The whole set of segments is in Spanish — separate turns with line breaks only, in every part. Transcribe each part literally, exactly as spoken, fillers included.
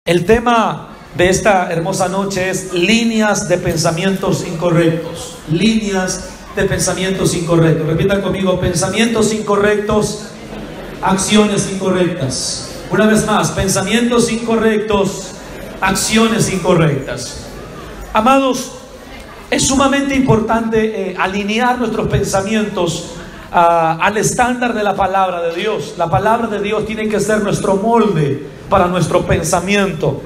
El tema de esta hermosa noche es líneas de pensamientos incorrectos. Líneas de pensamientos incorrectos. Repitan conmigo: pensamientos incorrectos, acciones incorrectas. Una vez más: pensamientos incorrectos, acciones incorrectas. Amados, es sumamente importante eh, alinear nuestros pensamientos uh, al estándar de la palabra de Dios. La palabra de Dios tiene que ser nuestro molde para nuestro pensamiento.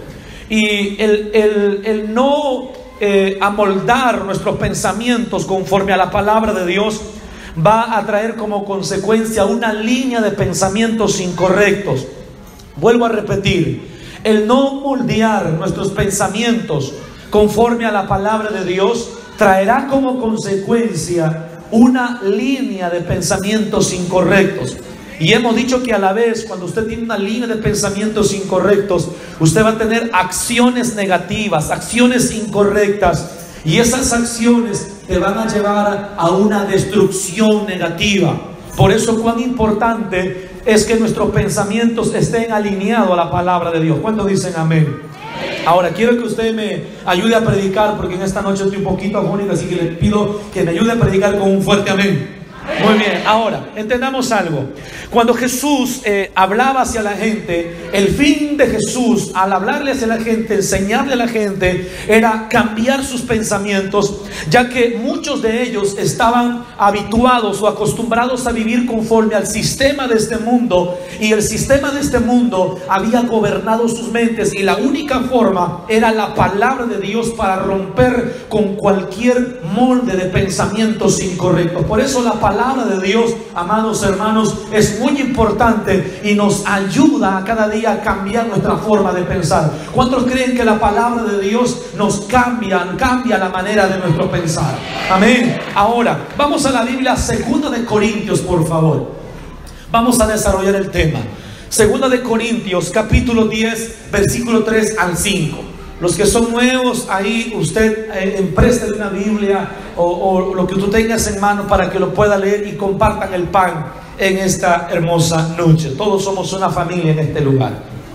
Y el, el, el no eh, amoldar nuestros pensamientos conforme a la palabra de Dios va a traer como consecuencia una línea de pensamientos incorrectos. Vuelvo a repetir: el no moldear nuestros pensamientos conforme a la palabra de Dios traerá como consecuencia una línea de pensamientos incorrectos. Y hemos dicho que a la vez, cuando usted tiene una línea de pensamientos incorrectos, usted va a tener acciones negativas, acciones incorrectas, y esas acciones te van a llevar a una destrucción negativa. Por eso cuán importante es que nuestros pensamientos estén alineados a la palabra de Dios. ¿Cuántos dicen amén? Ahora quiero que usted me ayude a predicar, porque en esta noche estoy un poquito afónico, así que le pido que me ayude a predicar con un fuerte amén. Muy bien, ahora entendamos algo. Cuando Jesús eh, hablaba hacia la gente, el fin de Jesús al hablarle hacia la gente, enseñarle a la gente, era cambiar sus pensamientos, ya que muchos de ellos estaban habituados o acostumbrados a vivir conforme al sistema de este mundo, y el sistema de este mundo había gobernado sus mentes, y la única forma era la palabra de Dios para romper con cualquier molde de pensamientos incorrectos. Por eso la palabra La palabra de Dios, amados hermanos, es muy importante y nos ayuda a cada día a cambiar nuestra forma de pensar. ¿Cuántos creen que la palabra de Dios nos cambia, cambia la manera de nuestro pensar? Amén. Ahora, vamos a la Biblia, Segunda de Corintios, por favor. Vamos a desarrollar el tema. Segunda de Corintios, capítulo diez, versículo tres al cinco. Los que son nuevos, ahí usted eh, empreste una Biblia o, o lo que tú tengas en mano para que lo pueda leer y compartan el pan en esta hermosa noche. Todos somos una familia en este lugar.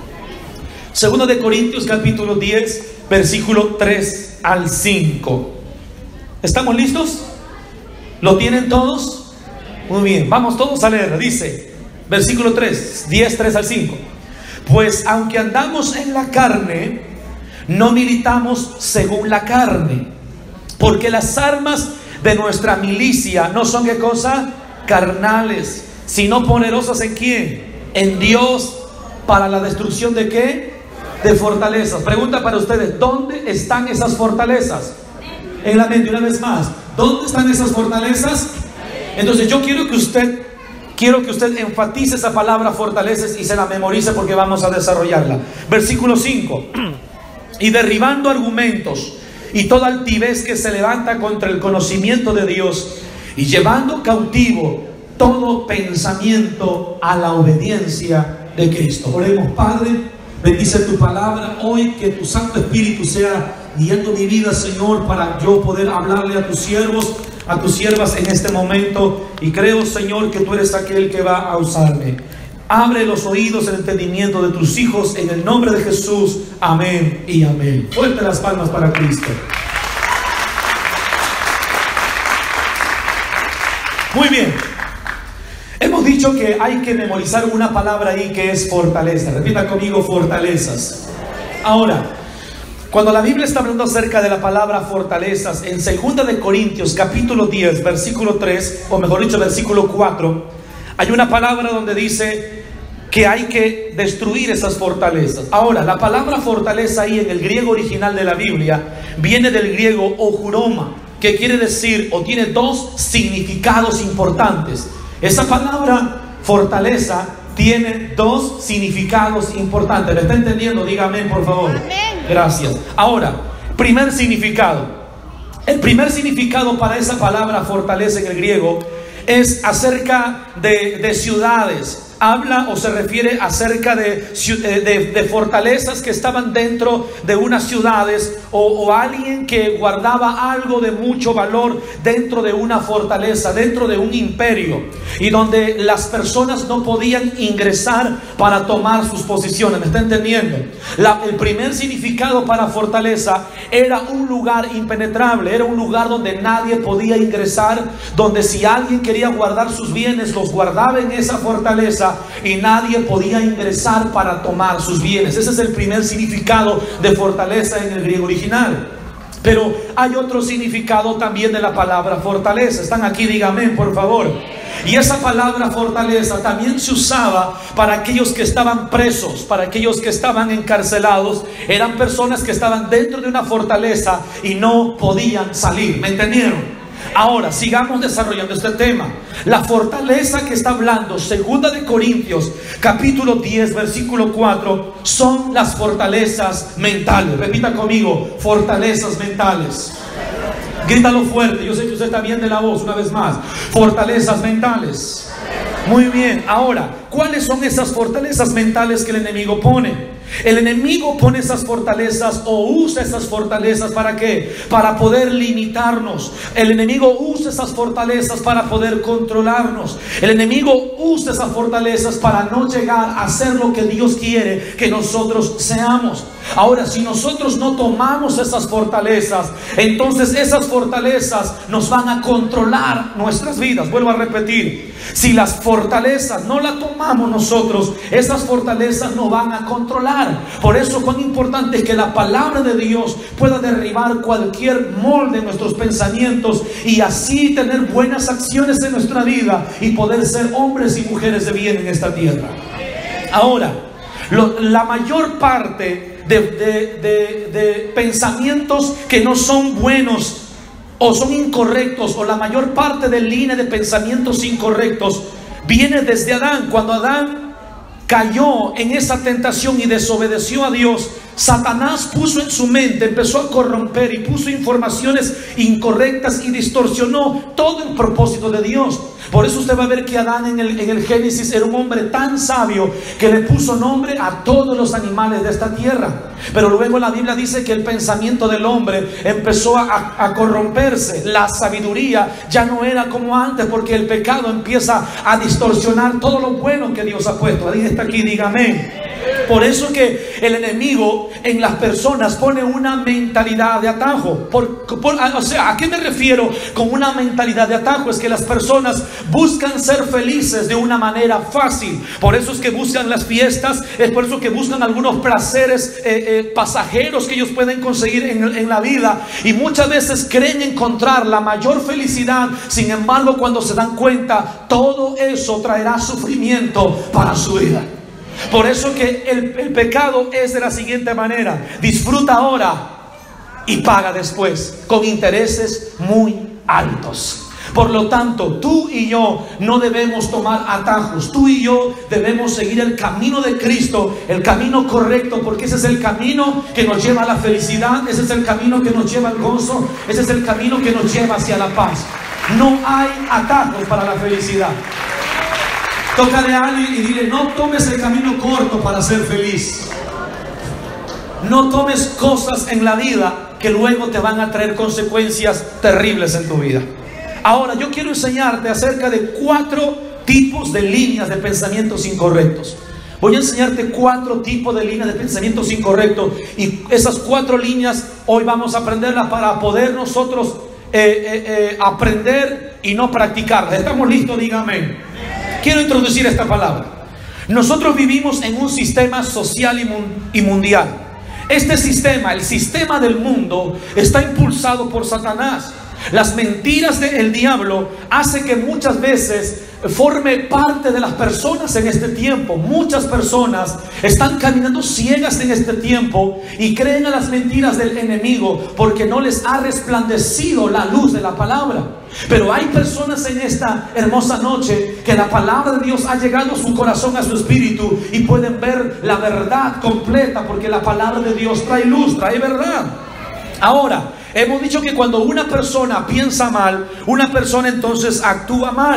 Segunda de Corintios capítulo diez, versículo tres al cinco. ¿Estamos listos? ¿Lo tienen todos? Muy bien, vamos todos a leer. Dice, versículo tres, diez, tres al cinco. Pues aunque andamos en la carne, no militamos según la carne, porque las armas de nuestra milicia no son ¿qué cosa? Carnales, sino poderosas ¿en quién? En Dios, para la destrucción ¿de qué? De fortalezas. Pregunta para ustedes: ¿dónde están esas fortalezas? En la mente. Una vez más, ¿dónde están esas fortalezas? Entonces yo quiero que usted Quiero que usted enfatice esa palabra fortalezas y se la memorice, porque vamos a desarrollarla. Versículo cinco. Y derribando argumentos y toda altivez que se levanta contra el conocimiento de Dios, y llevando cautivo todo pensamiento a la obediencia de Cristo. Oremos. Padre, bendice tu palabra hoy, que tu Santo Espíritu sea guiando mi vida, Señor, para yo poder hablarle a tus siervos, a tus siervas en este momento. Y creo, Señor, que tú eres aquel que va a usarme. Abre los oídos, el entendimiento de tus hijos, en el nombre de Jesús. Amén y amén. Fuerte las palmas para Cristo. Muy bien. Hemos dicho que hay que memorizar una palabra ahí, que es fortaleza. Repita conmigo: fortalezas. Ahora, cuando la Biblia está hablando acerca de la palabra fortalezas, en Segunda de Corintios capítulo diez, versículo tres, o mejor dicho, versículo cuatro, hay una palabra donde dice que hay que destruir esas fortalezas. Ahora, la palabra fortaleza ahí en el griego original de la Biblia viene del griego ojuroma, que quiere decir, o tiene dos significados importantes. Esa palabra fortaleza tiene dos significados importantes. ¿Me está entendiendo? Dígame, por favor. Amén. Gracias. Ahora, primer significado. El primer significado para esa palabra fortaleza en el griego es acerca de, de ciudades, habla o se refiere acerca de, de, de fortalezas que estaban dentro de unas ciudades, o, o alguien que guardaba algo de mucho valor dentro de una fortaleza, dentro de un imperio, y donde las personas no podían ingresar para tomar sus posiciones. ¿Me está entendiendo? La, el primer significado para fortaleza era un lugar impenetrable, era un lugar donde nadie podía ingresar, donde si alguien quería guardar sus bienes, los guardaba en esa fortaleza y nadie podía ingresar para tomar sus bienes. Ese es el primer significado de fortaleza en el griego original. Pero hay otro significado también de la palabra fortaleza. Están aquí, díganme por favor. Y esa palabra fortaleza también se usaba para aquellos que estaban presos, para aquellos que estaban encarcelados. Eran personas que estaban dentro de una fortaleza y no podían salir. ¿Me entendieron? Ahora, sigamos desarrollando este tema. La fortaleza que está hablando Segunda de Corintios, capítulo diez, versículo cuatro, son las fortalezas mentales. Repita conmigo: fortalezas mentales. Grítalo fuerte, yo sé que usted está bien de la voz. Una vez más: fortalezas mentales. Muy bien, ahora, ¿cuáles son esas fortalezas mentales que el enemigo pone? El enemigo pone esas fortalezas o usa esas fortalezas ¿para qué? Para poder limitarnos. El enemigo usa esas fortalezas para poder controlarnos. El enemigo usa esas fortalezas para no llegar a ser lo que Dios quiere que nosotros seamos. Ahora, si nosotros no tomamos esas fortalezas, entonces esas fortalezas nos van a controlar nuestras vidas. Vuelvo a repetir: si las fortalezas no las tomamos nosotros, esas fortalezas nos van a controlar. Por eso cuán importante es que la palabra de Dios pueda derribar cualquier molde en nuestros pensamientos, y así tener buenas acciones en nuestra vida y poder ser hombres y mujeres de bien en esta tierra. Ahora, lo, la mayor parte de, de, de, de pensamientos que no son buenos o son incorrectos, o la mayor parte de línea de pensamientos incorrectos, viene desde Adán. Cuando Adán cayó en esa tentación y desobedeció a Dios, Satanás puso en su mente, empezó a corromper y puso informaciones incorrectas y distorsionó todo el propósito de Dios. Por eso usted va a ver que Adán en el, en el Génesis era un hombre tan sabio que le puso nombre a todos los animales de esta tierra. Pero luego la Biblia dice que el pensamiento del hombre empezó a, a corromperse. La sabiduría ya no era como antes, porque el pecado empieza a distorsionar todo lo bueno que Dios ha puesto. Alguien está aquí, dígame. Por eso que el enemigo en las personas pone una mentalidad de atajo. Por, por, o sea, ¿a qué me refiero con una mentalidad de atajo? Es que las personas buscan ser felices de una manera fácil. Por eso es que buscan las fiestas. Es por eso que buscan algunos placeres eh, eh, pasajeros que ellos pueden conseguir en, en la vida. Y muchas veces creen encontrar la mayor felicidad. Sin embargo, cuando se dan cuenta, todo eso traerá sufrimiento para su vida. Por eso que el, el pecado es de la siguiente manera: disfruta ahora y paga después, con intereses muy altos. Por lo tanto, tú y yo no debemos tomar atajos. Tú y yo debemos seguir el camino de Cristo, el camino correcto, porque ese es el camino que nos lleva a la felicidad, ese es el camino que nos lleva al gozo, ese es el camino que nos lleva hacia la paz. No hay atajos para la felicidad. Tócale a alguien y dile: no tomes el camino corto para ser feliz. No tomes cosas en la vida que luego te van a traer consecuencias terribles en tu vida. Ahora, yo quiero enseñarte acerca de cuatro tipos de líneas de pensamientos incorrectos. Voy a enseñarte cuatro tipos de líneas de pensamientos incorrectos, y esas cuatro líneas hoy vamos a aprenderlas para poder nosotros eh, eh, eh, aprender y no practicarlas. ¿Estamos listos? Dígame. Quiero introducir esta palabra. Nosotros vivimos en un sistema social y, mun y mundial. Este sistema, el sistema del mundo, está impulsado por Satanás. Las mentiras del diablo hacen que muchas veces forme parte de las personas en este tiempo. Muchas personas están caminando ciegas en este tiempo y creen a las mentiras del enemigo porque no les ha resplandecido la luz de la palabra. Pero hay personas en esta hermosa noche que la palabra de Dios ha llegado a su corazón, a su espíritu, y pueden ver la verdad completa, porque la palabra de Dios trae luz, trae verdad. Ahora, hemos dicho que cuando una persona piensa mal, una persona entonces actúa mal.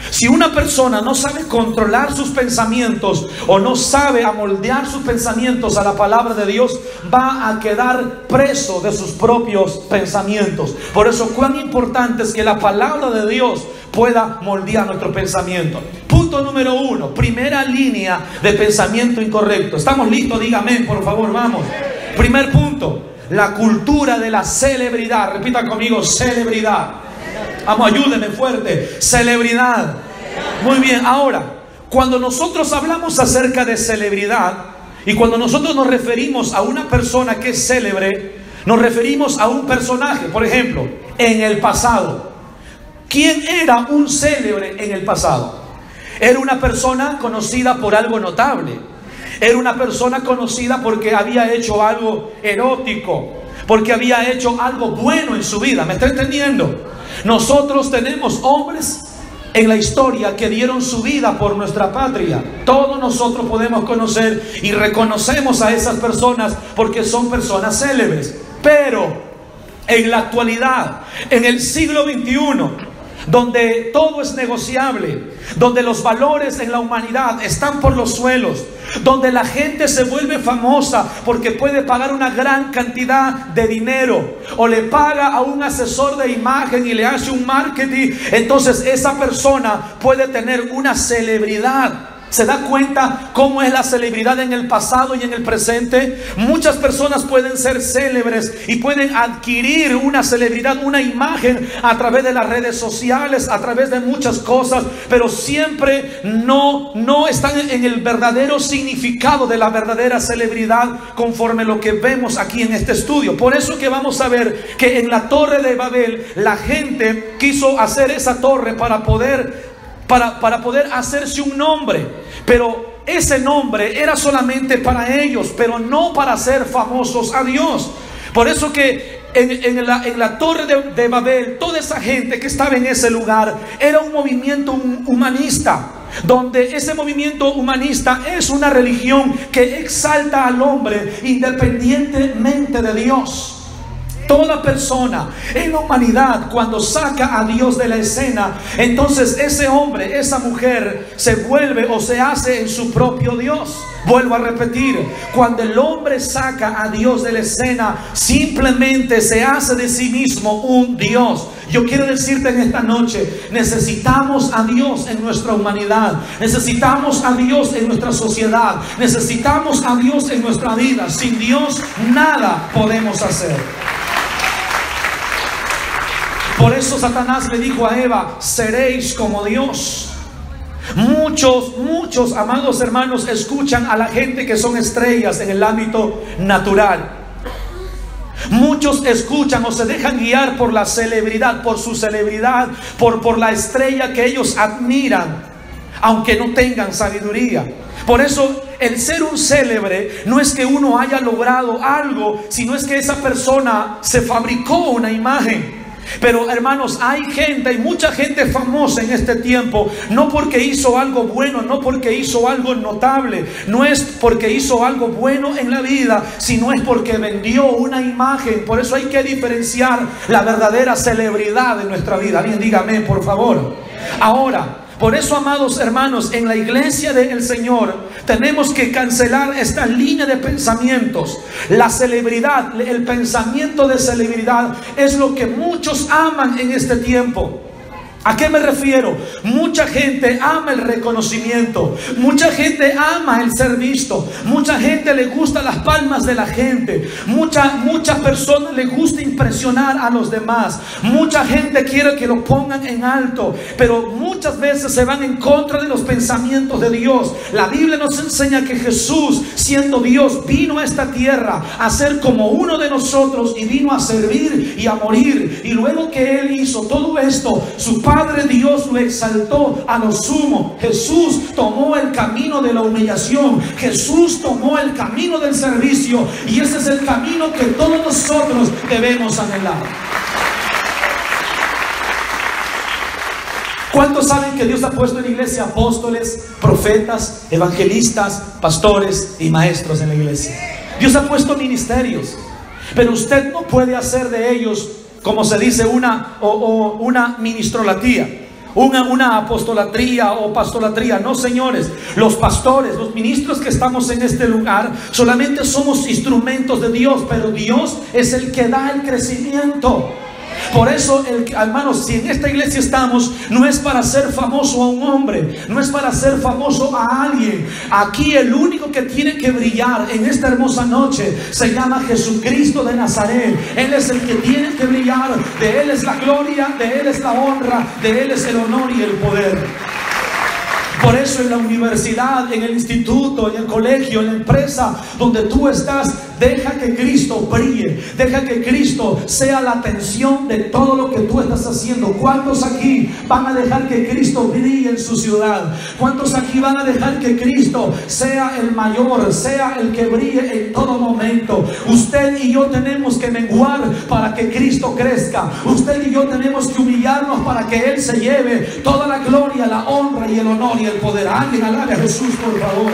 Si una persona no sabe controlar sus pensamientos o no sabe amoldear sus pensamientos a la palabra de Dios, va a quedar preso de sus propios pensamientos. Por eso, cuán importante es que la palabra de Dios pueda moldear nuestro pensamiento. Punto número uno, primera línea de pensamiento incorrecto. ¿Estamos listos? Dígame, por favor, vamos. Primer punto, la cultura de la celebridad. Repita conmigo, celebridad. Vamos, ayúdenme fuerte. Celebridad. Muy bien, ahora, cuando nosotros hablamos acerca de celebridad y cuando nosotros nos referimos a una persona que es célebre, nos referimos a un personaje. Por ejemplo, en el pasado, ¿quién era un célebre en el pasado? Era una persona conocida por algo notable. Era una persona conocida porque había hecho algo erótico, porque había hecho algo bueno en su vida. ¿Me está entendiendo? Nosotros tenemos hombres en la historia que dieron su vida por nuestra patria. Todos nosotros podemos conocer y reconocemos a esas personas porque son personas célebres. Pero en la actualidad, en el siglo veintiuno, donde todo es negociable, donde los valores en la humanidad están por los suelos, donde la gente se vuelve famosa porque puede pagar una gran cantidad de dinero o le paga a un asesor de imagen y le hace un marketing, entonces esa persona puede tener una celebridad. ¿Se da cuenta cómo es la celebridad en el pasado y en el presente? Muchas personas pueden ser célebres y pueden adquirir una celebridad, una imagen a través de las redes sociales, a través de muchas cosas, pero siempre no, no están en el verdadero significado de la verdadera celebridad conforme lo que vemos aquí en este estudio. Por eso que vamos a ver que en la Torre de Babel la gente quiso hacer esa torre para poder Para, para poder hacerse un nombre, pero ese nombre era solamente para ellos, pero no para hacer famosos a Dios. Por eso que en, en, la, en la Torre de, de Babel, toda esa gente que estaba en ese lugar era un movimiento humanista, donde ese movimiento humanista es una religión que exalta al hombre independientemente de Dios. Toda persona en la humanidad, cuando saca a Dios de la escena, entonces ese hombre, esa mujer se vuelve o se hace en su propio Dios. Vuelvo a repetir, cuando el hombre saca a Dios de la escena, simplemente se hace de sí mismo un Dios. Yo quiero decirte en esta noche, necesitamos a Dios en nuestra humanidad, necesitamos a Dios en nuestra sociedad, necesitamos a Dios en nuestra vida. Sin Dios nada podemos hacer. Por eso Satanás le dijo a Eva, seréis como Dios. Muchos, muchos, amados hermanos, escuchan a la gente que son estrellas en el ámbito natural. Muchos escuchan o se dejan guiar por la celebridad, por su celebridad, por, por la estrella que ellos admiran, aunque no tengan sabiduría. Por eso el ser un célebre no es que uno haya logrado algo, sino es que esa persona se fabricó una imagen. Pero hermanos, hay gente, hay mucha gente famosa en este tiempo, no porque hizo algo bueno, no porque hizo algo notable, no es porque hizo algo bueno en la vida, sino es porque vendió una imagen. Por eso hay que diferenciar la verdadera celebridad de nuestra vida. Alguien dígame, por favor. Ahora, por eso, amados hermanos, en la iglesia del Señor tenemos que cancelar esta línea de pensamientos. La celebridad, el pensamiento de celebridad es lo que muchos aman en este tiempo. ¿A qué me refiero? Mucha gente ama el reconocimiento, mucha gente ama el ser visto, mucha gente le gusta las palmas de la gente, mucha, muchas personas le gusta impresionar a los demás, mucha gente quiere que lo pongan en alto, pero muchas veces se van en contra de los pensamientos de Dios. La Biblia nos enseña que Jesús, siendo Dios, vino a esta tierra a ser como uno de nosotros y vino a servir y a morir. Y luego que Él hizo todo esto, su Padre Dios lo exaltó a lo sumo. Jesús tomó el camino de la humillación, Jesús tomó el camino del servicio, y ese es el camino que todos nosotros debemos anhelar. ¿Cuántos saben que Dios ha puesto en la iglesia apóstoles, profetas, evangelistas, pastores y maestros en la iglesia? Dios ha puesto ministerios, pero usted no puede hacer de ellos, como se dice, una, o, o una ministrolatía. una, una apostolatría o pastolatría. No, señores, los pastores, los ministros que estamos en este lugar, solamente somos instrumentos de Dios, pero Dios es el que da el crecimiento. Por eso, el, hermanos, si en esta iglesia estamos, no es para ser famoso a un hombre, no es para ser famoso a alguien. Aquí el único que tiene que brillar en esta hermosa noche se llama Jesucristo de Nazaret. Él es el que tiene que brillar. De Él es la gloria, de Él es la honra, de Él es el honor y el poder. Por eso en la universidad, en el instituto, en el colegio, en la empresa donde tú estás, deja que Cristo brille, deja que Cristo sea la atención de todo lo que tú estás haciendo. ¿Cuántos aquí van a dejar que Cristo brille en su ciudad? ¿Cuántos aquí van a dejar que Cristo sea el mayor, sea el que brille en todo momento? Usted y yo tenemos que menguar para que Cristo crezca. Usted y yo tenemos que humillarnos para que Él se lleve toda la gloria, la honra y el honor y el poder. Alguien alabe a Jesús, por favor.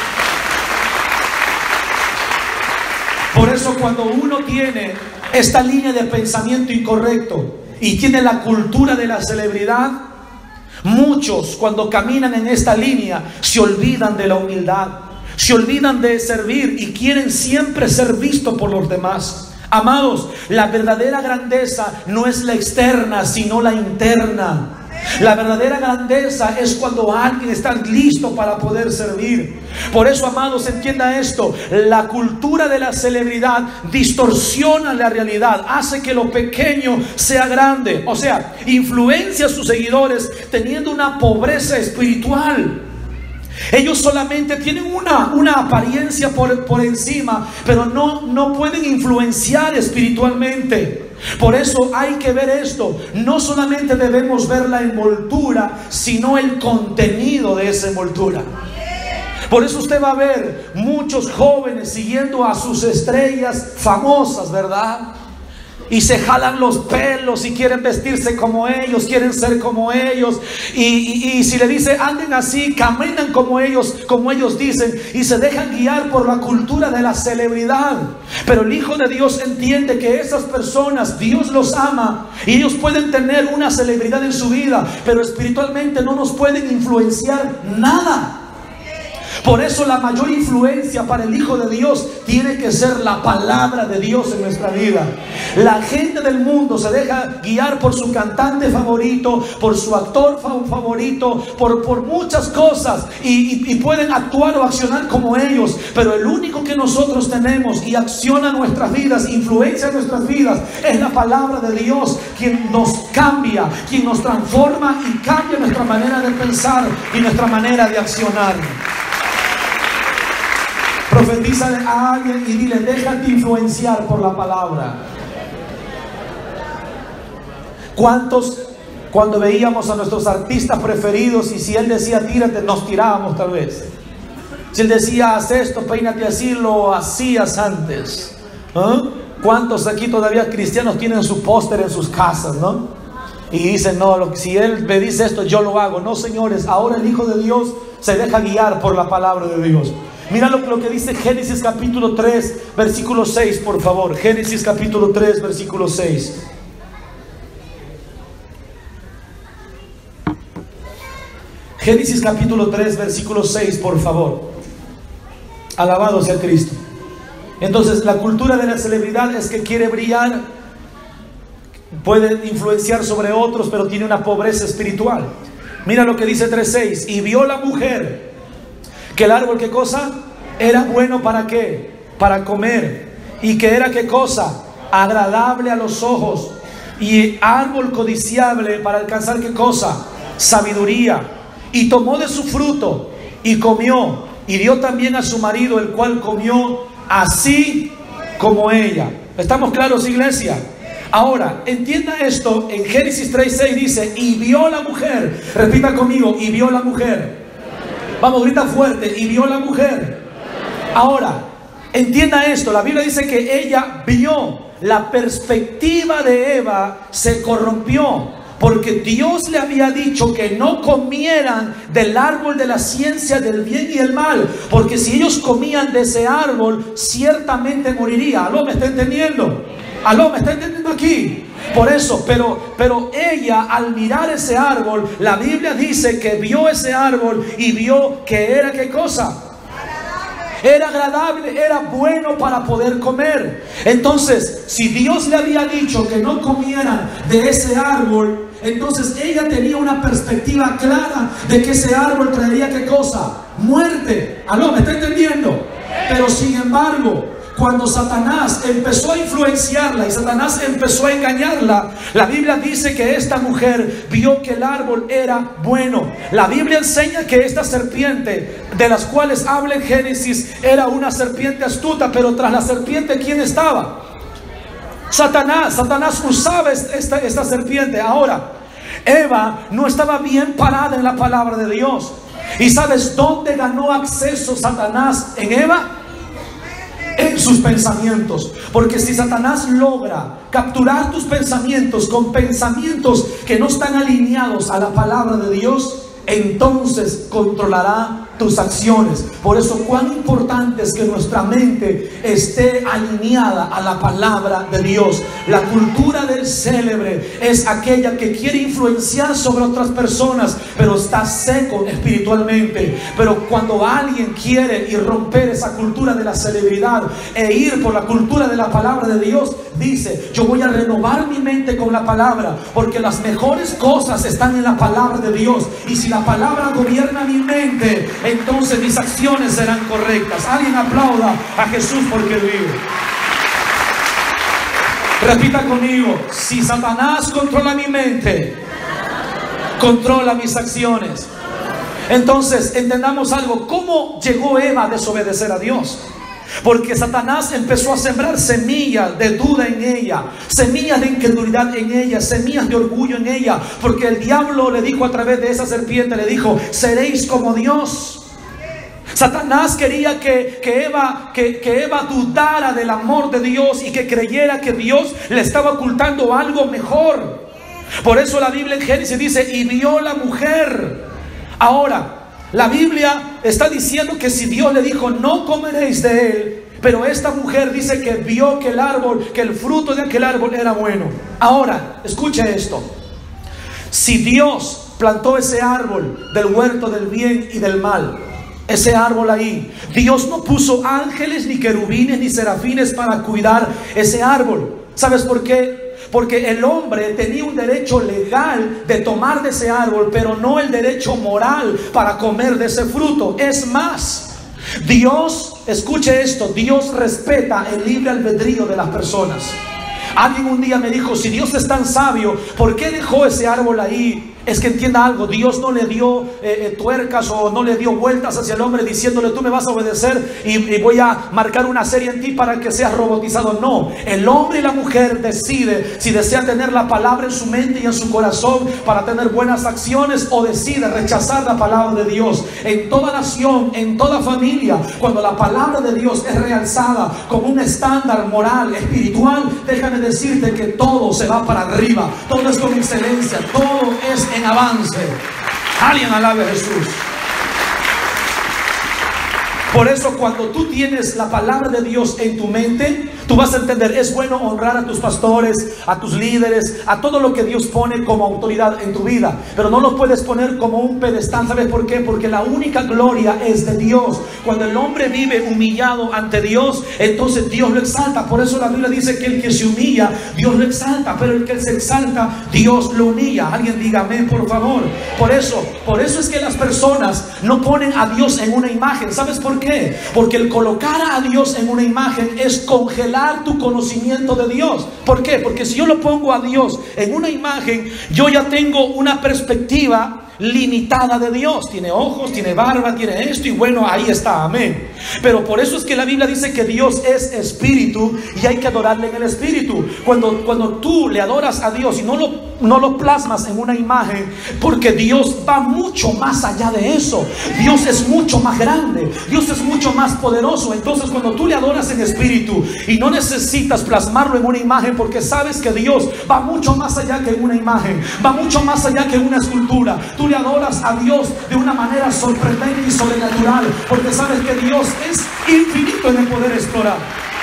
Por eso, cuando uno tiene esta línea de pensamiento incorrecto y tiene la cultura de la celebridad, muchos cuando caminan en esta línea se olvidan de la humildad, se olvidan de servir y quieren siempre ser vistos por los demás. Amados, la verdadera grandeza no es la externa, sino la interna. La verdadera grandeza es cuando alguien está listo para poder servir. Por eso, amados, entienda esto: la cultura de la celebridad distorsiona la realidad, hace que lo pequeño sea grande. O sea, influencia a sus seguidores teniendo una pobreza espiritual. Ellos solamente tienen una, una apariencia por, por encima, pero no, no pueden influenciar espiritualmente. Por eso hay que ver esto. No solamente debemos ver la envoltura, sino el contenido de esa envoltura. Por eso usted va a ver muchos jóvenes siguiendo a sus estrellas famosas, ¿verdad? Y se jalan los pelos y quieren vestirse como ellos, quieren ser como ellos. Y, y, y si le dice anden así, caminan como ellos, como ellos dicen, y se dejan guiar por la cultura de la celebridad. Pero el Hijo de Dios entiende que esas personas, Dios los ama y ellos pueden tener una celebridad en su vida, pero espiritualmente no nos pueden influenciar nada. Por eso la mayor influencia para el Hijo de Dios tiene que ser la palabra de Dios en nuestra vida. La gente del mundo se deja guiar por su cantante favorito, por su actor favorito, por, por muchas cosas, y, y, y pueden actuar o accionar como ellos. Pero el único que nosotros tenemos y acciona nuestras vidas, influencia nuestras vidas, es la palabra de Dios, quien nos cambia, quien nos transforma y cambia nuestra manera de pensar y nuestra manera de accionar. Profetízale a alguien y dile: déjate influenciar por la palabra. ¿Cuántos, cuando veíamos a nuestros artistas preferidos, y si él decía tírate, nos tirábamos tal vez? Si él decía haz esto, peínate así, lo hacías antes. ¿Eh? ¿Cuántos aquí todavía cristianos tienen su póster en sus casas, no? Y dicen, no, lo, si él me dice esto, yo lo hago. No, señores, ahora el Hijo de Dios se deja guiar por la palabra de Dios. Mira lo, lo que dice Génesis capítulo tres, versículo seis, por favor. Génesis capítulo tres, versículo seis. Génesis capítulo tres, versículo seis, por favor. Alabado sea Cristo. Entonces, la cultura de la celebridad es que quiere brillar, puede influenciar sobre otros, pero tiene una pobreza espiritual. Mira lo que dice tres seis. Y vio la mujer que el árbol, ¿qué cosa? Era bueno para qué? Para comer. Y que era, ¿qué cosa? Agradable a los ojos. Y árbol codiciable para alcanzar, ¿qué cosa? Sabiduría. Y tomó de su fruto y comió. Y dio también a su marido, el cual comió así como ella. ¿Estamos claros, iglesia? Ahora, entienda esto. En Génesis tres seis dice, y vio la mujer. Repita conmigo, y vio la mujer. Vamos, grita fuerte, y vio la mujer. Ahora, entienda esto. La Biblia dice que ella vio. La perspectiva de Eva se corrompió. porque Dios le había dicho que no comieran del árbol de la ciencia del bien y el mal, porque si ellos comían de ese árbol, ciertamente moriría. ¿Aló, me está entendiendo? ¿Aló, me está entendiendo aquí? Por eso, pero, pero ella al mirar ese árbol, la Biblia dice que vio ese árbol y vio que era, ¿qué cosa? Era agradable, era bueno para poder comer. Entonces, si Dios le había dicho que no comieran de ese árbol, entonces ella tenía una perspectiva clara de que ese árbol traería ¿qué cosa? Muerte. ¿Aló, me está entendiendo? Pero sin embargo, cuando Satanás empezó a influenciarla y Satanás empezó a engañarla, la Biblia dice que esta mujer vio que el árbol era bueno. La Biblia enseña que esta serpiente, de las cuales habla en Génesis, era una serpiente astuta, pero tras la serpiente, ¿quién estaba? Satanás. Satanás usaba esta, esta serpiente. Ahora, Eva no estaba bien parada en la palabra de Dios. ¿Y sabes dónde ganó acceso Satanás en Eva? En sus pensamientos. Porque si Satanás logra capturar tus pensamientos con pensamientos que no están alineados a la palabra de Dios, entonces controlará tus acciones. Por eso cuán importante es que nuestra mente esté alineada a la palabra de Dios. La cultura del célebre es aquella que quiere influenciar sobre otras personas, pero está seco espiritualmente. Pero cuando alguien quiere irromper esa cultura de la celebridad e ir por la cultura de la palabra de Dios, dice: yo voy a renovar mi mente con la palabra, porque las mejores cosas están en la palabra de Dios. Y si la palabra gobierna mi mente, entonces mis acciones serán correctas. Alguien aplauda a Jesús porque vive. Repita conmigo: si Satanás controla mi mente, controla mis acciones. Entonces entendamos algo. ¿Cómo llegó Eva a desobedecer a Dios? Porque Satanás empezó a sembrar semillas de duda en ella, semillas de incredulidad en ella, semillas de orgullo en ella. Porque el diablo le dijo a través de esa serpiente, le dijo: seréis como Dios. Satanás quería que, que, Eva, que, que Eva dudara del amor de Dios y que creyera que Dios le estaba ocultando algo mejor. Por eso la Biblia en Génesis dice: y vio la mujer. Ahora, la Biblia está diciendo que si Dios le dijo: no comeréis de él, pero esta mujer dice que vio que el árbol, que el fruto de aquel árbol era bueno. Ahora, escuche esto. Si Dios plantó ese árbol del huerto del bien y del mal, ese árbol ahí, Dios no puso ángeles, ni querubines, ni serafines para cuidar ese árbol. ¿Sabes por qué? Porque el hombre tenía un derecho legal de tomar de ese árbol, pero no el derecho moral para comer de ese fruto. Es más, Dios, escuche esto, Dios respeta el libre albedrío de las personas. Alguien un día me dijo: si Dios es tan sabio, ¿por qué dejó ese árbol ahí? Es que entienda algo, Dios no le dio eh, eh, tuercas o no le dio vueltas hacia el hombre diciéndole: tú me vas a obedecer y, y voy a marcar una serie en ti para que seas robotizado. No, el hombre y la mujer decide si desea tener la palabra en su mente y en su corazón para tener buenas acciones, o decide rechazar la palabra de Dios. En toda nación, en toda familia, cuando la palabra de Dios es realzada como un estándar moral, espiritual, déjame decirte que todo se va para arriba, todo es con excelencia, todo es en avance. Alguien alabe a Jesús. Por eso cuando tú tienes la palabra de Dios en tu mente, tú vas a entender: es bueno honrar a tus pastores, a tus líderes, a todo lo que Dios pone como autoridad en tu vida, pero no lo puedes poner como un pedestal. ¿Sabes por qué? Porque la única gloria es de Dios. Cuando el hombre vive humillado ante Dios, entonces Dios lo exalta. Por eso la Biblia dice que el que se humilla, Dios lo exalta, pero el que se exalta, Dios lo humilla. Alguien diga amén, por favor. Por eso, por eso es que las personas no ponen a Dios en una imagen. ¿Sabes por qué? ¿Por qué? Porque el colocar a Dios en una imagen es congelar tu conocimiento de Dios. ¿Por qué? Porque si yo lo pongo a Dios en una imagen, yo ya tengo una perspectiva limitada de Dios. Tiene ojos, tiene barba, tiene esto, y bueno, ahí está, amén. Pero por eso es que la Biblia dice que Dios es espíritu y hay que adorarle en el espíritu. Cuando, cuando tú le adoras a Dios y no lo, no lo plasmas en una imagen, porque Dios va mucho más allá de eso. Dios es mucho más grande, Dios es mucho más poderoso. Entonces cuando tú le adoras en espíritu y no necesitas plasmarlo en una imagen, porque sabes que Dios va mucho más allá que en una imagen, va mucho más allá que en una escultura. Tú le adoras a Dios de una manera sorprendente y sobrenatural, porque sabes que Dios es infinito en el poder explorar.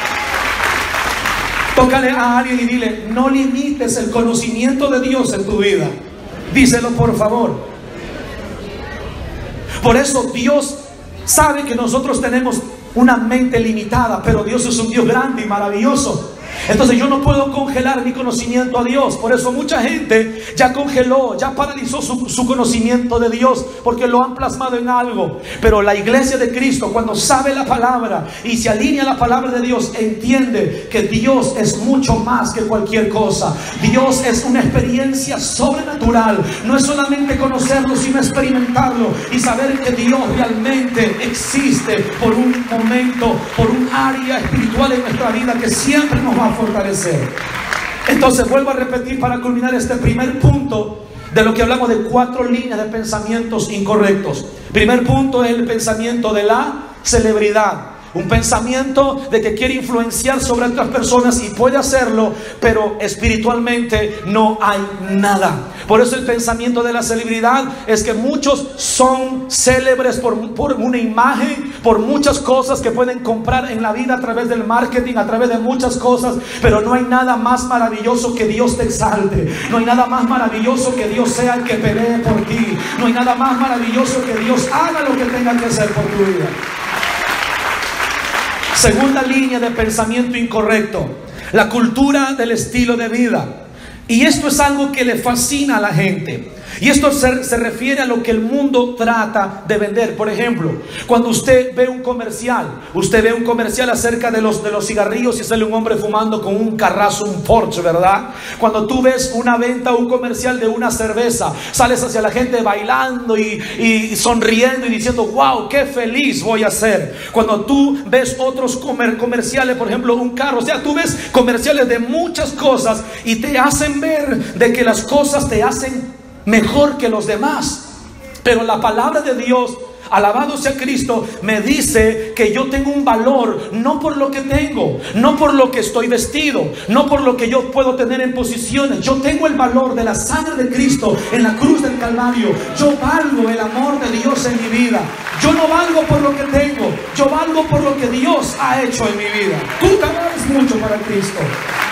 Tócale a alguien y dile: no limites el conocimiento de Dios en tu vida. Díselo, por favor. Por eso Dios sabe que nosotros tenemos una mente limitada, pero Dios es un Dios grande y maravilloso. Entonces yo no puedo congelar mi conocimiento a Dios. Por eso mucha gente ya congeló, ya paralizó su, su conocimiento de Dios, porque lo han plasmado en algo. Pero la iglesia de Cristo, cuando sabe la palabra y se alinea a la palabra de Dios, entiende que Dios es mucho más que cualquier cosa. Dios es una experiencia sobrenatural. No es solamente conocerlo, sino experimentarlo y saber que Dios realmente existe por un momento, por un área espiritual en nuestra vida que siempre nos va a fortalecer. Entonces vuelvo a repetir para culminar este primer punto de lo que hablamos de cuatro líneas de pensamientos incorrectos. Primer punto es el pensamiento de la celebridad. Un pensamiento de que quiere influenciar sobre otras personas y puede hacerlo, pero espiritualmente no hay nada. Por eso el pensamiento de la celebridad es que muchos son célebres por, por una imagen, por muchas cosas que pueden comprar en la vida a través del marketing, a través de muchas cosas. Pero no hay nada más maravilloso que Dios te exalte. No hay nada más maravilloso que Dios sea el que pelee por ti. No hay nada más maravilloso que Dios haga lo que tenga que hacer por tu vida. Segunda línea de pensamiento incorrecto: la cultura del estilo de vida. Y esto es algo que le fascina a la gente. Y esto se, se refiere a lo que el mundo trata de vender. Por ejemplo, cuando usted ve un comercial, usted ve un comercial acerca de los, de los cigarrillos y sale un hombre fumando con un carrazo, un Porsche, ¿verdad? Cuando tú ves una venta o un comercial de una cerveza, sales hacia la gente bailando y, y sonriendo y diciendo: wow, qué feliz voy a ser. Cuando tú ves otros comer, comerciales, por ejemplo un carro, o sea, tú ves comerciales de muchas cosas y te hacen ver de que las cosas te hacen mejor que los demás. Pero la palabra de Dios, alabado sea Cristo, me dice que yo tengo un valor no por lo que tengo, no por lo que estoy vestido, no por lo que yo puedo tener en posiciones. Yo tengo el valor de la sangre de Cristo en la cruz del Calvario. Yo valgo el amor de Dios en mi vida. Yo no valgo por lo que tengo, yo valgo por lo que Dios ha hecho en mi vida. Tú te vales mucho para Cristo.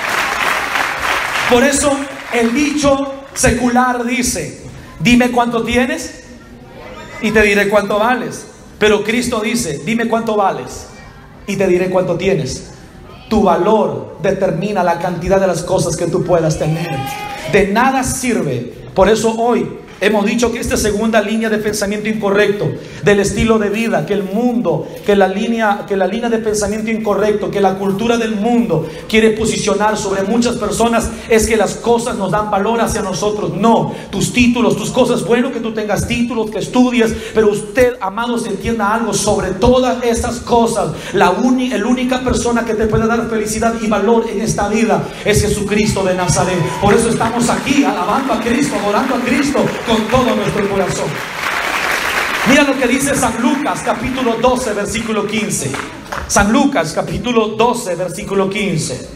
Por eso el dicho secular dice: dime cuánto tienes y te diré cuánto vales. Pero Cristo dice: dime cuánto vales y te diré cuánto tienes. Tu valor determina la cantidad de las cosas que tú puedas tener. De nada sirve. Por eso hoy hemos dicho que esta segunda línea de pensamiento incorrecto del estilo de vida, que el mundo, que la línea, que la línea de pensamiento incorrecto, que la cultura del mundo quiere posicionar sobre muchas personas, es que las cosas nos dan valor hacia nosotros. No, tus títulos, tus cosas, bueno que tú tengas títulos, que estudies, pero usted, amados, entienda algo: sobre todas estas cosas, la única, la única persona que te puede dar felicidad y valor en esta vida es Jesucristo de Nazaret. Por eso estamos aquí alabando a Cristo, adorando a Cristo con todo nuestro corazón. Mira lo que dice San Lucas capítulo doce versículo quince. San Lucas capítulo doce versículo quince.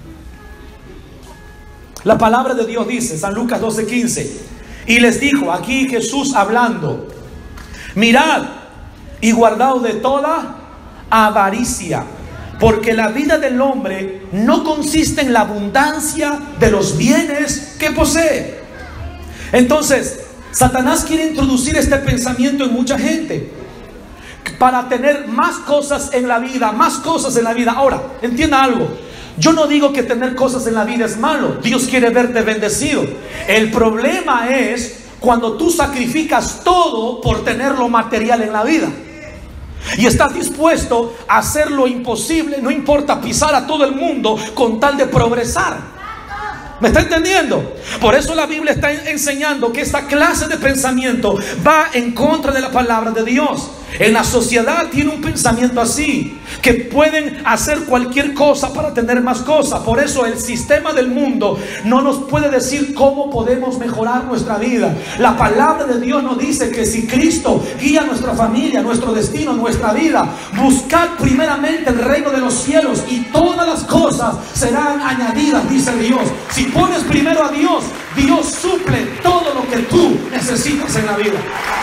La palabra de Dios dice, San Lucas doce quince: y les dijo, aquí Jesús hablando: mirad y guardaos de toda avaricia, porque la vida del hombre no consiste en la abundancia de los bienes que posee. Entonces Satanás quiere introducir este pensamiento en mucha gente para tener más cosas en la vida, más cosas en la vida. Ahora, entienda algo: yo no digo que tener cosas en la vida es malo. Dios quiere verte bendecido. El problema es cuando tú sacrificas todo por tener lo material en la vida y estás dispuesto a hacer lo imposible, no importa pisar a todo el mundo con tal de progresar. ¿Me está entendiendo? Por eso la Biblia está enseñando que esta clase de pensamiento va en contra de la palabra de Dios. En la sociedad tiene un pensamiento así, que pueden hacer cualquier cosa para tener más cosas. Por eso el sistema del mundo no nos puede decir cómo podemos mejorar nuestra vida. La palabra de Dios nos dice que si Cristo guía nuestra familia, nuestro destino, nuestra vida, buscad primeramente el reino de los cielos y todas las cosas serán añadidas, dice Dios. Si pones primero a Dios, Dios suple todo lo que tú necesitas en la vida.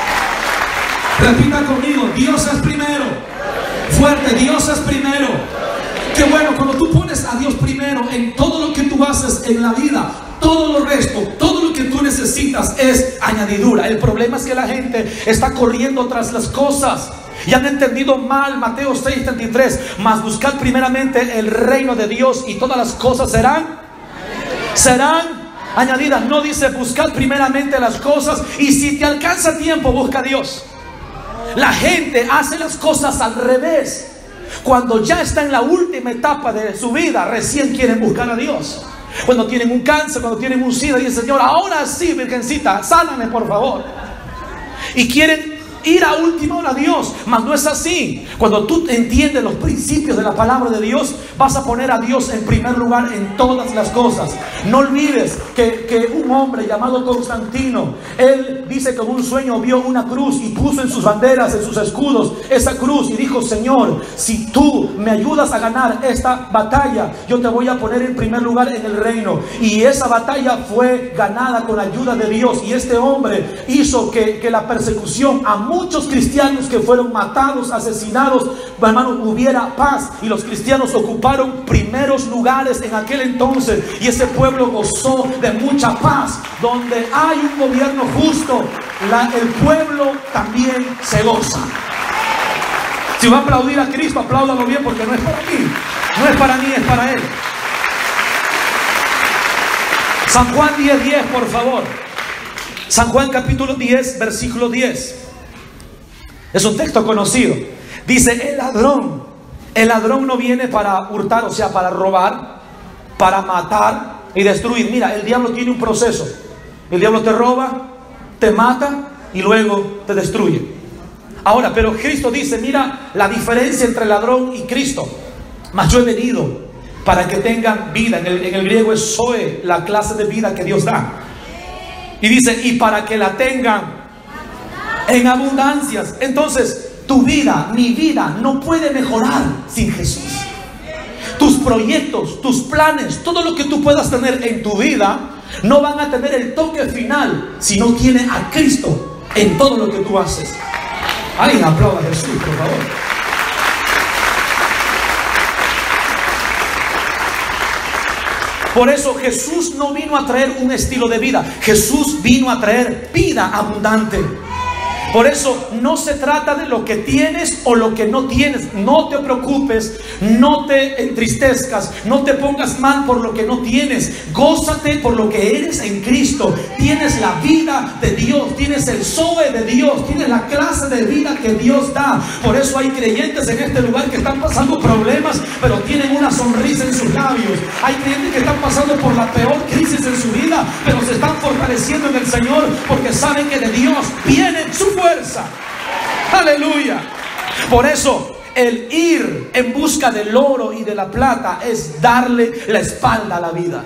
Repita conmigo: Dios es primero. Fuerte: Dios es primero. Qué bueno, cuando tú pones a Dios primero en todo lo que tú haces en la vida, todo lo resto, todo lo que tú necesitas es añadidura. El problema es que la gente está corriendo tras las cosas y han entendido mal Mateo seis treinta y tres. Mas buscad primeramente el reino de Dios y todas las cosas serán serán añadidas. No dice buscad primeramente las cosas y si te alcanza tiempo busca a Dios. La gente hace las cosas al revés. Cuando ya está en la última etapa de su vida, recién quieren buscar a Dios. Cuando tienen un cáncer, cuando tienen un sida, dicen: Señor, ahora sí, virgencita, sáname por favor. Y quieren ir a última hora a Dios, mas no es así. Cuando tú entiendes los principios de la palabra de Dios, vas a poner a Dios en primer lugar en todas las cosas. No olvides que, que un hombre llamado Constantino, él dice que en un sueño vio una cruz y puso en sus banderas, en sus escudos, esa cruz, y dijo: Señor, si tú me ayudas a ganar esta batalla, yo te voy a poner en primer lugar en el reino. Y esa batalla fue ganada con la ayuda de Dios, y este hombre hizo que, que la persecución a muchos cristianos que fueron matados, asesinados, hermano, hubiera paz. Y los cristianos ocuparon primeros lugares en aquel entonces, y ese pueblo gozó de mucha paz. Donde hay un gobierno justo, la, el pueblo también se goza. Si va a aplaudir a Cristo, apláudalo bien, porque no es para mí, no es para mí, es para Él. San Juan diez diez, por favor. San Juan capítulo diez, versículo diez. Es un texto conocido. Dice: el ladrón, el ladrón no viene para hurtar, o sea, para robar, para matar y destruir. Mira, el diablo tiene un proceso. El diablo te roba, te mata y luego te destruye. Ahora, pero Cristo dice: mira la diferencia entre el ladrón y Cristo. Mas yo he venido para que tengan vida. En el, en el griego es zoe, la clase de vida que Dios da. Y dice: y para que la tengan en abundancias. Entonces, tu vida, mi vida, no puede mejorar sin Jesús. Tus proyectos, tus planes, todo lo que tú puedas tener en tu vida, no van a tener el toque final si no tiene a Cristo en todo lo que tú haces. Alguien aplauda a Jesús, por favor. Por eso Jesús no vino a traer un estilo de vida. Jesús vino a traer vida abundante. Por eso no se trata de lo que tienes o lo que no tienes. No te preocupes, no te entristezcas, no te pongas mal por lo que no tienes. Gózate por lo que eres en Cristo. Tienes la vida de Dios, tienes el zoe de Dios, tienes la clase de vida que Dios da. Por eso hay creyentes en este lugar que están pasando problemas, pero tienen una sonrisa en sus labios. Hay creyentes que están pasando por la peor crisis en su vida, pero se están fortaleciendo en el Señor porque saben que de Dios viene su fuerza. Aleluya. Por eso el ir en busca del oro y de la plata es darle la espalda a la vida.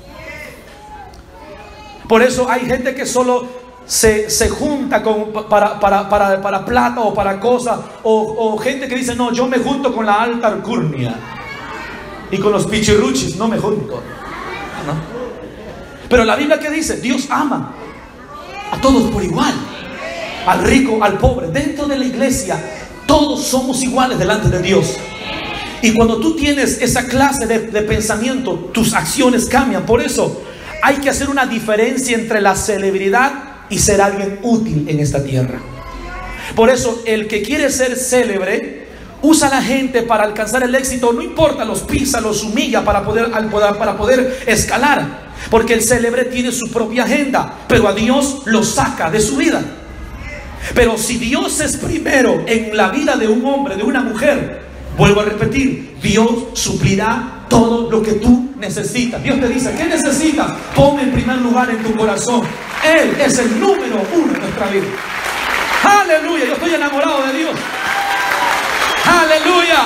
Por eso hay gente que solo se, se junta con, para, para, para, para plata o para cosas, o, o gente que dice: no, yo me junto con la alta alcurnia y con los pichirruchis no me junto, ¿no? Pero la Biblia, ¿qué dice? Dios ama a todos por igual, al rico, al pobre. Dentro de la iglesia todos somos iguales delante de Dios. Y cuando tú tienes esa clase de, de pensamiento, tus acciones cambian. Por eso hay que hacer una diferencia entre la celebridad y ser alguien útil en esta tierra. Por eso el que quiere ser célebre usa a la gente para alcanzar el éxito. No importa, los pisa, los humilla para poder, para poder escalar. Porque el célebre tiene su propia agenda, pero a Dios lo saca de su vida. Pero si Dios es primero en la vida de un hombre, de una mujer, vuelvo a repetir, Dios suplirá todo lo que tú necesitas. Dios te dice, ¿qué necesitas? Pon en primer lugar en tu corazón. Él es el número uno en nuestra vida. Aleluya, yo estoy enamorado de Dios. Aleluya.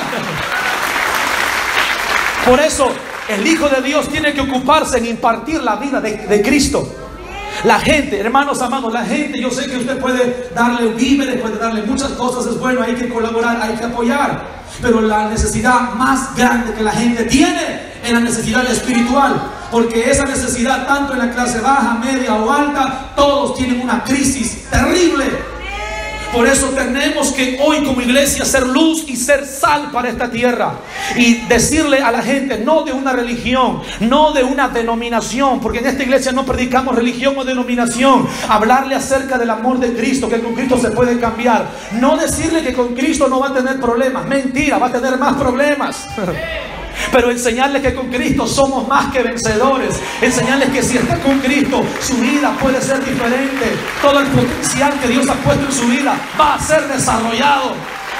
Por eso el Hijo de Dios tiene que ocuparse en impartir la vida de, de Cristo. La gente, hermanos amados, la gente, yo sé que usted puede darle víveres, puede darle muchas cosas, es bueno, hay que colaborar, hay que apoyar. Pero la necesidad más grande que la gente tiene es la necesidad espiritual. Porque esa necesidad, tanto en la clase baja, media o alta, todos tienen una crisis terrible. Por eso tenemos que hoy como iglesia ser luz y ser sal para esta tierra. Y decirle a la gente, no de una religión, no de una denominación, porque en esta iglesia no predicamos religión o denominación. Hablarle acerca del amor de Cristo, que con Cristo se puede cambiar. No decirle que con Cristo no va a tener problemas. Mentira, va a tener más problemas. Pero enseñarles que con Cristo somos más que vencedores. Enseñarles que si está con Cristo, su vida puede ser diferente. Todo el potencial que Dios ha puesto en su vida va a ser desarrollado.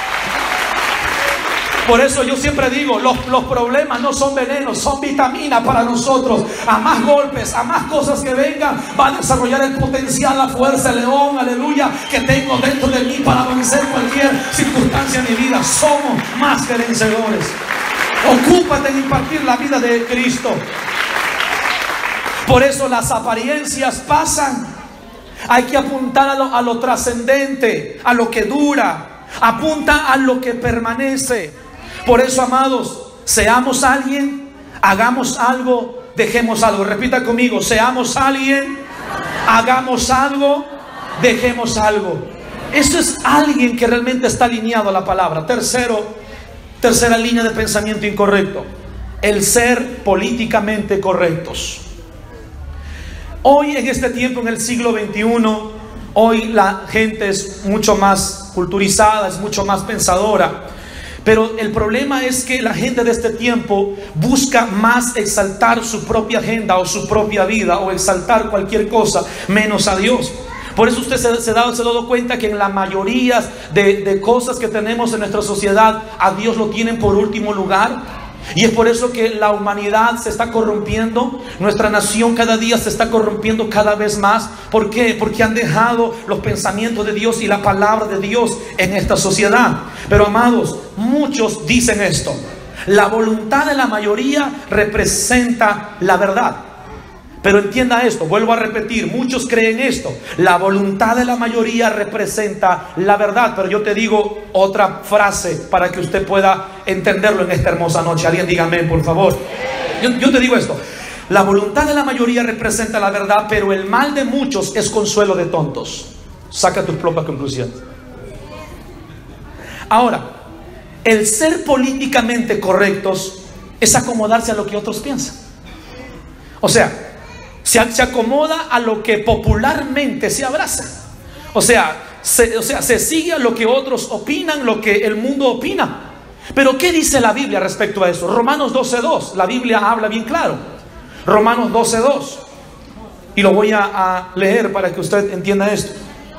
Por eso yo siempre digo, los, los problemas no son venenos, son vitaminas para nosotros. A más golpes, a más cosas que vengan, va a desarrollar el potencial, la fuerza, el león, aleluya, que tengo dentro de mí para vencer cualquier circunstancia en mi vida. Somos más que vencedores. Ocúpate en impartir la vida de Cristo. Por eso las apariencias pasan. Hay que apuntar a lo, a lo trascendente, a lo que dura. Apunta a lo que permanece. Por eso, amados, seamos alguien, hagamos algo, dejemos algo. Repita conmigo, seamos alguien, hagamos algo, dejemos algo. Eso es alguien que realmente está alineado a la palabra. Tercero, Tercera línea de pensamiento incorrecto: el ser políticamente correctos. Hoy en este tiempo, en el siglo veintiuno, hoy la gente es mucho más culturizada, es mucho más pensadora. Pero el problema es que la gente de este tiempo busca más exaltar su propia agenda o su propia vida, o exaltar cualquier cosa menos a Dios. Por eso usted se, se, ha dado, se ha dado cuenta que en la mayoría de, de cosas que tenemos en nuestra sociedad, a Dios lo tienen por último lugar. Y es por eso que la humanidad se está corrompiendo. Nuestra nación cada día se está corrompiendo cada vez más. ¿Por qué? Porque han dejado los pensamientos de Dios y la palabra de Dios en esta sociedad. Pero amados, muchos dicen esto: la voluntad de la mayoría representa la verdad. Pero entienda esto, vuelvo a repetir, muchos creen esto: la voluntad de la mayoría representa la verdad. Pero yo te digo otra frase para que usted pueda entenderlo en esta hermosa noche. Alguien diga amén, por favor. Yo, yo te digo esto: la voluntad de la mayoría representa la verdad, pero el mal de muchos es consuelo de tontos. Saca tus propias conclusiones. Ahora, el ser políticamente correctos es acomodarse a lo que otros piensan. O sea, se acomoda a lo que popularmente se abraza. O sea, se, o sea, se sigue a lo que otros opinan, lo que el mundo opina. Pero ¿qué dice la Biblia respecto a eso? Romanos doce dos, la Biblia habla bien claro. Romanos doce dos. Y lo voy a, a leer para que usted entienda esto.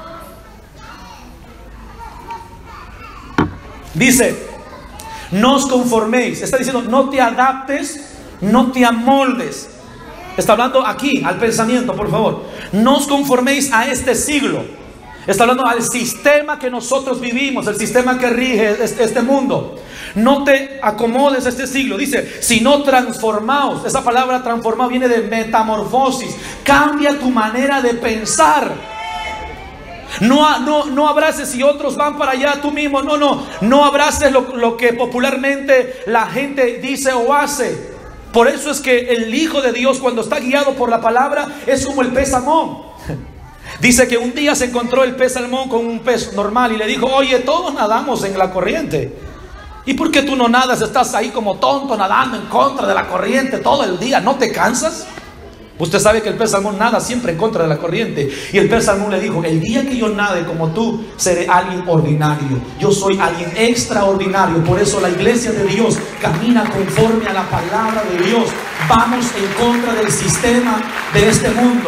Dice: no os conforméis. Está diciendo, no te adaptes, no te amoldes. Está hablando aquí al pensamiento, por favor. No os conforméis a este siglo. Está hablando al sistema que nosotros vivimos, el sistema que rige este mundo. No te acomodes a este siglo. Dice, sino transformaos. Esa palabra transformado viene de metamorfosis. Cambia tu manera de pensar. No, no, no abraces si otros van para allá, tú mismo. No, no. No abraces lo, lo que popularmente la gente dice o hace. Por eso es que el Hijo de Dios, cuando está guiado por la palabra, es como el pez salmón. Dice que un día se encontró el pez salmón con un pez normal y le dijo: oye, todos nadamos en la corriente. ¿Y por qué tú no nadas? Estás ahí como tonto nadando en contra de la corriente todo el día. ¿No te cansas? Usted sabe que el pez salmón nada siempre en contra de la corriente. Y el pez salmón le dijo: el día que yo nade como tú, seré alguien ordinario. Yo soy alguien extraordinario. Por eso la iglesia de Dios camina conforme a la palabra de Dios. Vamos en contra del sistema de este mundo.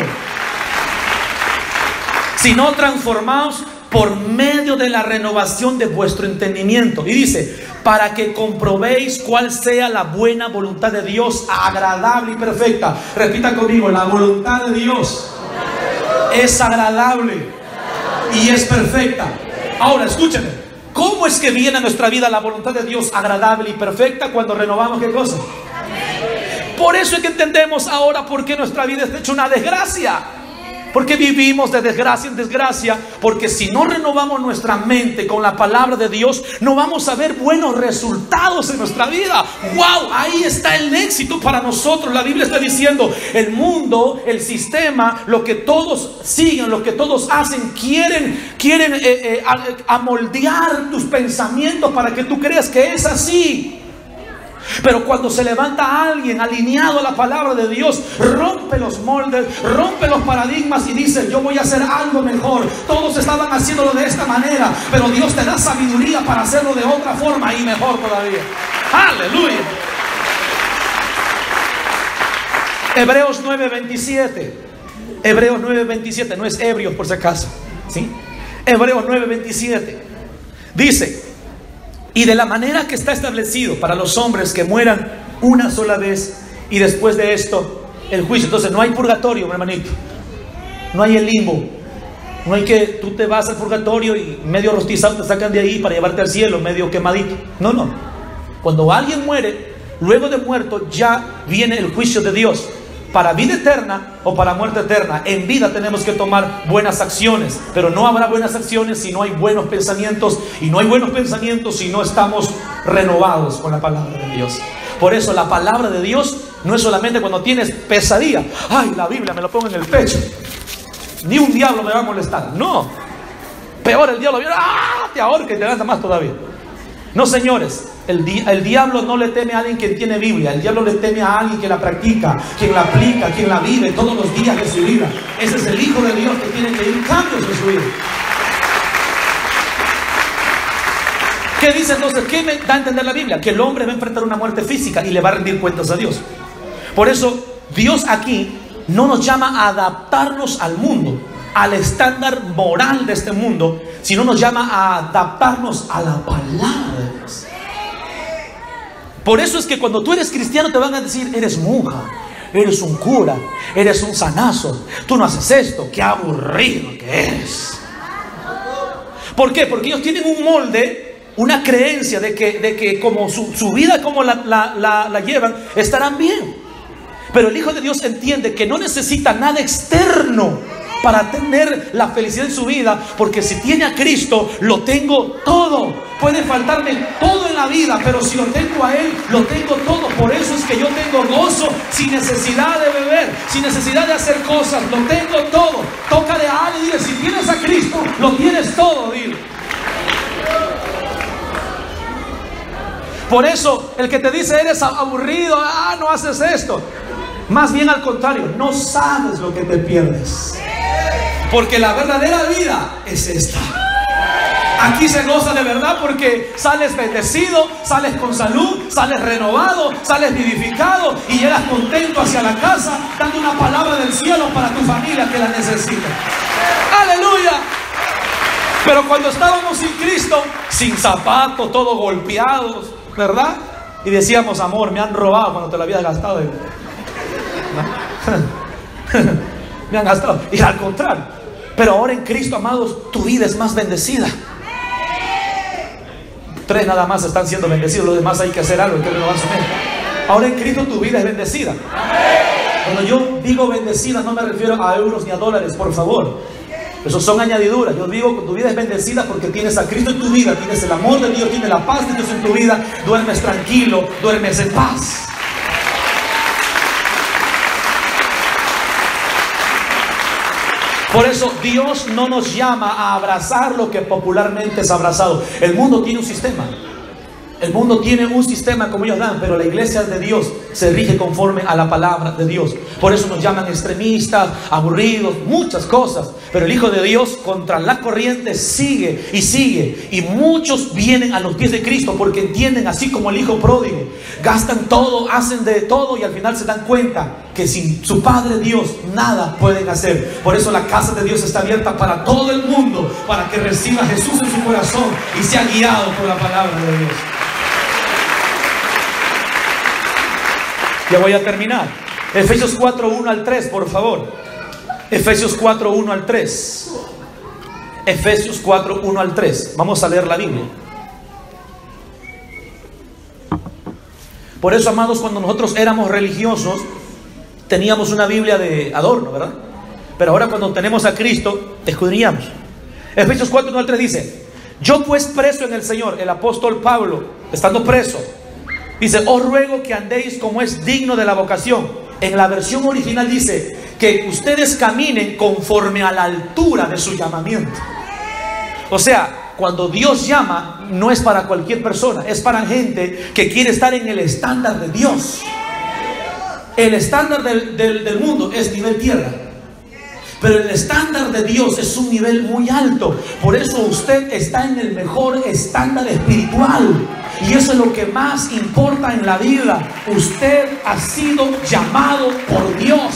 Sino transformaos por medio de la renovación de vuestro entendimiento. Y dice: para que comprobéis cuál sea la buena voluntad de Dios, agradable y perfecta. Repita conmigo: la voluntad de Dios es agradable y es perfecta. Ahora escúcheme, ¿cómo es que viene a nuestra vida la voluntad de Dios agradable y perfecta? Cuando renovamos, ¿qué cosa? Por eso es que entendemos ahora por qué nuestra vida está hecha una desgracia. Porque vivimos de desgracia en desgracia. Porque si no renovamos nuestra mente con la palabra de Dios, no vamos a ver buenos resultados en nuestra vida. ¡Wow! Ahí está el éxito para nosotros. La Biblia está diciendo: el mundo, el sistema, lo que todos siguen, lo que todos hacen, quieren, quieren eh, eh, amoldear tus pensamientos para que tú creas que es así. Pero cuando se levanta alguien alineado a la palabra de Dios, rompe los moldes, rompe los paradigmas y dice: yo voy a hacer algo mejor. Todos estaban haciéndolo de esta manera, pero Dios te da sabiduría para hacerlo de otra forma y mejor todavía. Aleluya. Hebreos nueve veintisiete. Hebreos nueve veintisiete, no es Hebreos por si acaso, ¿sí? Hebreos nueve veintisiete dice: y de la manera que está establecido para los hombres que mueran una sola vez, y después de esto el juicio. Entonces no hay purgatorio, mi hermanito. No hay el limbo. No hay que tú te vas al purgatorio y medio rostizado te sacan de ahí para llevarte al cielo, medio quemadito. No, no. Cuando alguien muere, luego de muerto ya viene el juicio de Dios. Para vida eterna o para muerte eterna. En vida tenemos que tomar buenas acciones, pero no habrá buenas acciones si no hay buenos pensamientos, y no hay buenos pensamientos si no estamos renovados con la palabra de Dios. Por eso la palabra de Dios no es solamente cuando tienes pesadilla: ay, la Biblia me lo pongo en el pecho, ni un diablo me va a molestar. No, peor, el diablo viene, ¡ah!, te ahorca y te lanza más todavía. No, señores, el, di el diablo no le teme a alguien que tiene Biblia. El diablo le teme a alguien que la practica, quien la aplica, quien la vive todos los días de su vida. Ese es el Hijo de Dios que tiene que ir cambios en su vida. ¿Qué dice entonces? ¿Qué me da a entender la Biblia? Que el hombre va a enfrentar una muerte física y le va a rendir cuentas a Dios. Por eso Dios aquí no nos llama a adaptarnos al mundo, al estándar moral de este mundo, sino nos llama a adaptarnos a la palabra de Dios. Por eso es que cuando tú eres cristiano te van a decir: eres monja, eres un cura, eres un sanazo, tú no haces esto, qué aburrido que eres. ¿Por qué? Porque ellos tienen un molde, una creencia de que, de que como su, su vida como la, la, la, la llevan, estarán bien. Pero el Hijo de Dios entiende que no necesita nada externo para tener la felicidad en su vida, porque si tiene a Cristo, lo tengo todo. Puede faltarme todo en la vida, pero si lo tengo a Él, lo tengo todo. Por eso es que yo tengo gozo sin necesidad de beber, sin necesidad de hacer cosas. Lo tengo todo. Tócale a alguien y dile: si tienes a Cristo, lo tienes todo, dile. Por eso el que te dice: eres aburrido, ah, no haces esto, más bien al contrario, no sabes lo que te pierdes. Porque la verdadera vida es esta. Aquí se goza de verdad porque sales bendecido, sales con salud, sales renovado, sales vivificado y llegas contento hacia la casa, dando una palabra del cielo para tu familia que la necesita. ¡Aleluya! Pero cuando estábamos sin Cristo, sin zapatos, todos golpeados, ¿verdad? Y decíamos: amor, me han robado cuando te lo habías gastado. ¿No? Me han gastado. Y al contrario, pero ahora en Cristo, amados, tu vida es más bendecida. Tres nada más están siendo bendecidos, los demás hay que hacer algo, hay que renovar su mente. Ahora en Cristo tu vida es bendecida. Cuando yo digo bendecida, no me refiero a euros ni a dólares, por favor. Esos son añadiduras. Yo digo que tu vida es bendecida porque tienes a Cristo en tu vida, tienes el amor de Dios, tienes la paz de Dios en tu vida, duermes tranquilo, duermes en paz. Por eso Dios no nos llama a abrazar lo que popularmente es abrazado. El mundo tiene un sistema. El mundo tiene un sistema como ellos dan, pero la iglesia de Dios se rige conforme a la palabra de Dios. Por eso nos llaman extremistas, aburridos, muchas cosas. Pero el Hijo de Dios contra la corriente sigue y sigue. Y muchos vienen a los pies de Cristo porque entienden, así como el Hijo pródigo, gastan todo, hacen de todo y al final se dan cuenta que sin su Padre Dios nada pueden hacer. Por eso la casa de Dios está abierta para todo el mundo, para que reciba a Jesús en su corazón y sea guiado por la palabra de Dios. Ya voy a terminar. Efesios cuatro, uno al tres, por favor. Efesios cuatro, uno al tres. Efesios cuatro, uno al tres. Vamos a leer la Biblia. Por eso, amados, cuando nosotros éramos religiosos, teníamos una Biblia de adorno, ¿verdad? Pero ahora cuando tenemos a Cristo, escudriñamos. Efesios cuatro, uno al tres dice: yo pues preso en el Señor, el apóstol Pablo, estando preso, dice: os ruego que andéis como es digno de la vocación. En la versión original dice que ustedes caminen conforme a la altura de su llamamiento. O sea, cuando Dios llama, no es para cualquier persona, es para gente que quiere estar en el estándar de Dios. El estándar del, del, del mundo es nivel tierra, pero el estándar de Dios es un nivel muy alto. Por eso usted está en el mejor estándar espiritual. Y eso es lo que más importa en la vida. Usted ha sido llamado por Dios.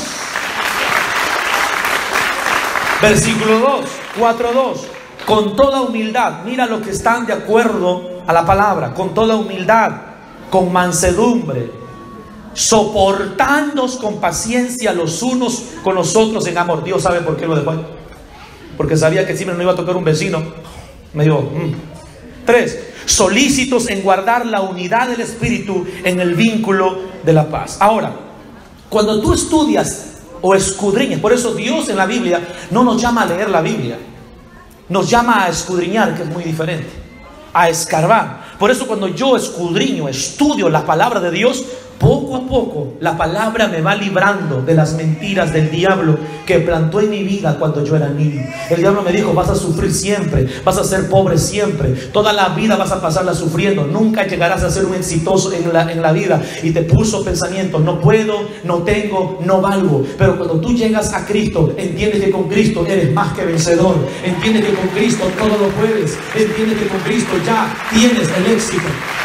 Versículo dos, cuatro dos. Con toda humildad, mira los que están de acuerdo a la palabra, con toda humildad, con mansedumbre, soportándoos con paciencia los unos con los otros en amor. Dios sabe por qué lo dejó ahí. Porque sabía que siempre no iba a tocar un vecino. Me dijo, mmm. Tres, solícitos en guardar la unidad del Espíritu en el vínculo de la paz. Ahora, cuando tú estudias o escudriñas, por eso Dios en la Biblia no nos llama a leer la Biblia, nos llama a escudriñar, que es muy diferente, a escarbar. Por eso cuando yo escudriño, estudio la palabra de Dios, poco a poco la palabra me va librando de las mentiras del diablo que plantó en mi vida cuando yo era niño. El diablo me dijo: vas a sufrir siempre, vas a ser pobre siempre, toda la vida vas a pasarla sufriendo, nunca llegarás a ser un exitoso en la, en la vida. Y te puso pensamientos: no puedo, no tengo, no valgo. Pero cuando tú llegas a Cristo, entiendes que con Cristo eres más que vencedor, entiendes que con Cristo todo lo puedes, entiendes que con Cristo ya tienes el éxito.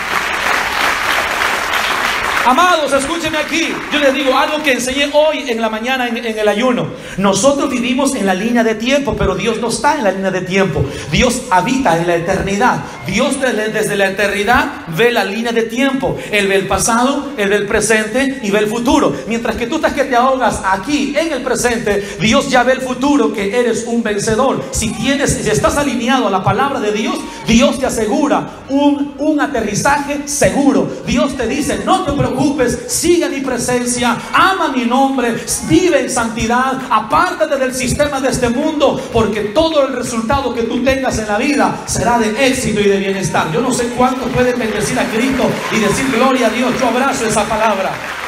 Amados, escúchenme aquí. Yo les digo algo que enseñé hoy en la mañana en, en el ayuno. Nosotros vivimos en la línea de tiempo, pero Dios no está en la línea de tiempo. Dios habita en la eternidad. Dios desde, desde la eternidad ve la línea de tiempo. Él ve el pasado, Él ve el presente y ve el futuro. Mientras que tú estás que te ahogas aquí en el presente, Dios ya ve el futuro, que eres un vencedor. Si tienes, si estás alineado a la palabra de Dios, Dios te asegura un, un aterrizaje seguro. Dios te dice: no te preocupes, sigue mi presencia, ama mi nombre, vive en santidad, apártate del sistema de este mundo, porque todo el resultado que tú tengas en la vida será de éxito y de bienestar. Yo no sé cuántos pueden bendecir a Cristo y decir gloria a Dios. Yo abrazo esa palabra.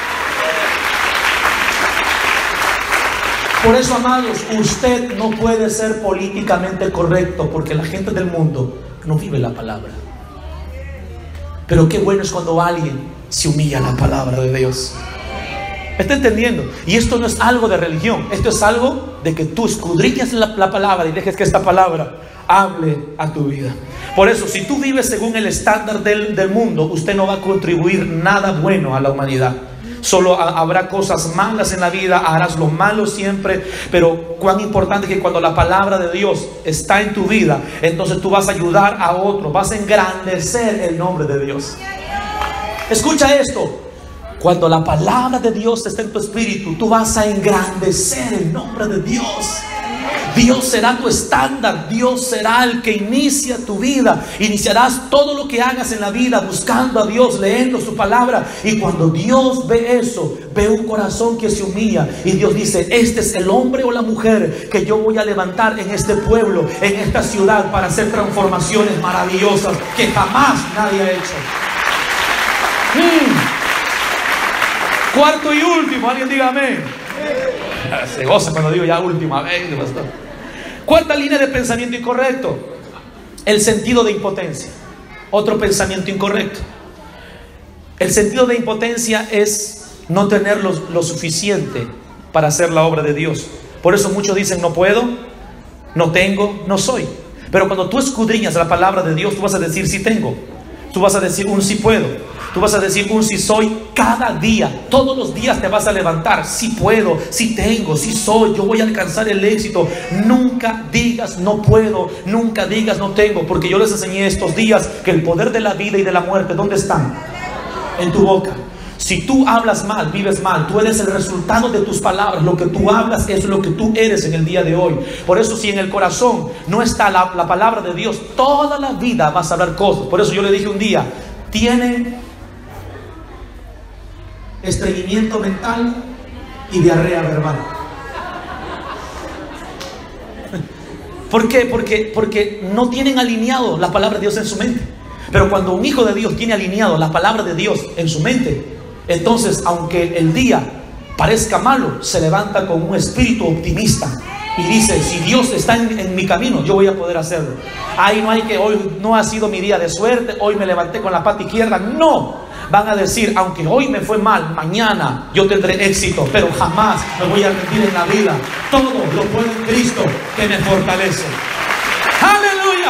Por eso, amados, usted no puede ser políticamente correcto, porque la gente del mundo no vive la palabra. Pero qué bueno es cuando alguien se humilla a la palabra de Dios. ¿Me está entendiendo? Y esto no es algo de religión, esto es algo de que tú escudriñas la, la palabra y dejes que esta palabra hable a tu vida. Por eso, si tú vives según el estándar del, del mundo, usted no va a contribuir nada bueno a la humanidad. Solo habrá cosas malas en la vida, harás lo malo siempre. Pero cuán importante es que cuando la palabra de Dios está en tu vida, entonces tú vas a ayudar a otro, vas a engrandecer el nombre de Dios. Escucha esto: cuando la palabra de Dios está en tu espíritu, tú vas a engrandecer el nombre de Dios. Dios será tu estándar, Dios será el que inicia tu vida. Iniciarás todo lo que hagas en la vida buscando a Dios, leyendo su palabra. Y cuando Dios ve eso, ve un corazón que se humilla, y Dios dice: este es el hombre o la mujer que yo voy a levantar en este pueblo, en esta ciudad, para hacer transformaciones maravillosas que jamás nadie ha hecho. Hmm. Cuarto y último, alguien diga amén. Se goza cuando digo ya última vez, pastor. Cuarta línea de pensamiento incorrecto: el sentido de impotencia. Otro pensamiento incorrecto. El sentido de impotencia es no tener lo, lo suficiente para hacer la obra de Dios. Por eso muchos dicen: no puedo, no tengo, no soy. Pero cuando tú escudriñas la palabra de Dios, tú vas a decir: sí tengo. Tú vas a decir un sí puedo. Tú vas a decir un sí soy cada día. Todos los días te vas a levantar: sí puedo, sí tengo, sí soy, yo voy a alcanzar el éxito. Nunca digas no puedo, nunca digas no tengo, porque yo les enseñé estos días que el poder de la vida y de la muerte, ¿dónde están? En tu boca. Si tú hablas mal, vives mal. Tú eres el resultado de tus palabras. Lo que tú hablas es lo que tú eres en el día de hoy. Por eso, si en el corazón no está la, la palabra de Dios, toda la vida vas a hablar cosas. Por eso yo le dije un día, tiene estreñimiento mental y diarrea verbal. ¿Por qué? Porque, porque no tienen alineado la palabra de Dios en su mente. Pero cuando un hijo de Dios tiene alineado la palabra de Dios en su mente, entonces, aunque el día parezca malo, se levanta con un espíritu optimista y dice, si Dios está en, en mi camino, yo voy a poder hacerlo. Ahí no hay que, hoy no ha sido mi día de suerte, hoy me levanté con la pata izquierda. No, van a decir, aunque hoy me fue mal, mañana yo tendré éxito, pero jamás me voy a rendir en la vida. Todo lo puedo en Cristo que me fortalece. ¡Aleluya!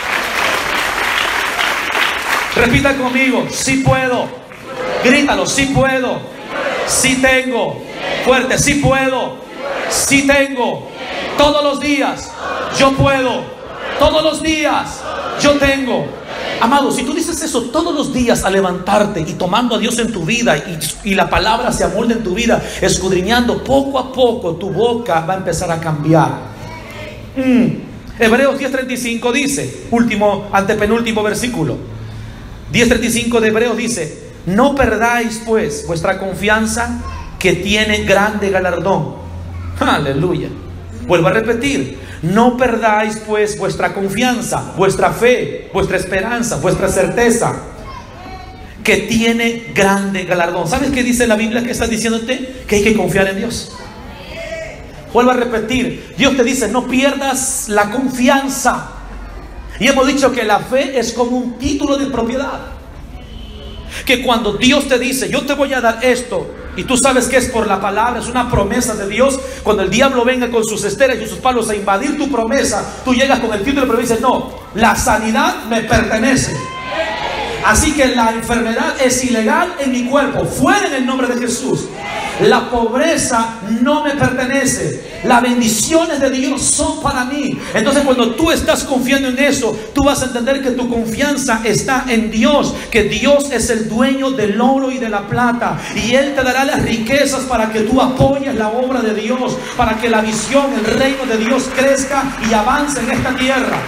Repita conmigo, sí puedo. Grítalo, sí puedo. Sí tengo. Fuerte, sí puedo. Sí tengo. Todos los días yo puedo. Todos los días yo tengo. Amado, si tú dices eso todos los días al levantarte y tomando a Dios en tu vida y, y la palabra se amolda en tu vida, escudriñando, poco a poco tu boca va a empezar a cambiar. Mm. Hebreos diez treinta y cinco dice, último, antepenúltimo versículo. diez treinta y cinco de Hebreos dice, no perdáis pues vuestra confianza, que tiene grande galardón. Aleluya. Vuelvo a repetir, no perdáis pues vuestra confianza, vuestra fe, vuestra esperanza, vuestra certeza, que tiene grande galardón. ¿Sabes qué dice la Biblia? ¿Qué está diciéndote? Que hay que confiar en Dios. Vuelvo a repetir, Dios te dice, no pierdas la confianza. Y hemos dicho que la fe es como un título de propiedad. Que cuando Dios te dice, yo te voy a dar esto, y tú sabes que es por la palabra, es una promesa de Dios. Cuando el diablo venga con sus esteras y sus palos a invadir tu promesa, tú llegas con el título de promesa y dices, no, la sanidad me pertenece. Así que la enfermedad es ilegal en mi cuerpo, fuera en el nombre de Jesús. La pobreza no me pertenece. Las bendiciones de Dios son para mí. Entonces, cuando tú estás confiando en eso, tú vas a entender que tu confianza está en Dios, que Dios es el dueño del oro y de la plata, y Él te dará las riquezas para que tú apoyes la obra de Dios, para que la visión, el reino de Dios crezca y avance en esta tierra.